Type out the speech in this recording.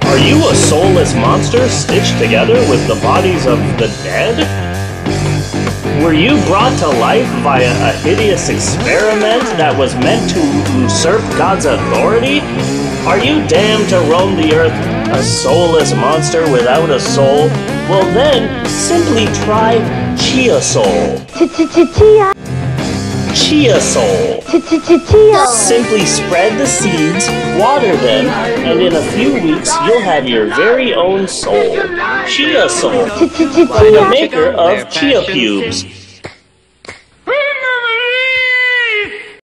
Are you a soulless monster stitched together with the bodies of the dead? Were you brought to life via a hideous experiment that was meant to usurp God's authority? Are you damned to roam the earth, a soulless monster without a soul? Well then, simply try Chia Soul. Chia Soul. Simply spread the seeds, water them, and in a few weeks you'll have your very own soul. Chia Soul, by the maker of Chia Pubes.